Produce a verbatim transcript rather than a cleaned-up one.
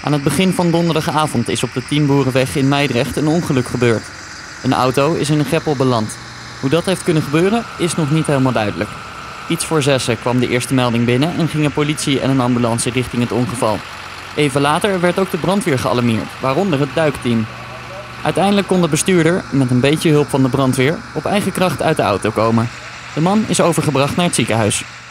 Aan het begin van donderdagavond is op de Tienboerenweg in Meidrecht een ongeluk gebeurd. Een auto is in een greppel beland. Hoe dat heeft kunnen gebeuren is nog niet helemaal duidelijk. Iets voor zessen kwam de eerste melding binnen en gingen politie en een ambulance richting het ongeval. Even later werd ook de brandweer gealarmeerd, waaronder het duikteam. Uiteindelijk kon de bestuurder, met een beetje hulp van de brandweer, op eigen kracht uit de auto komen. De man is overgebracht naar het ziekenhuis.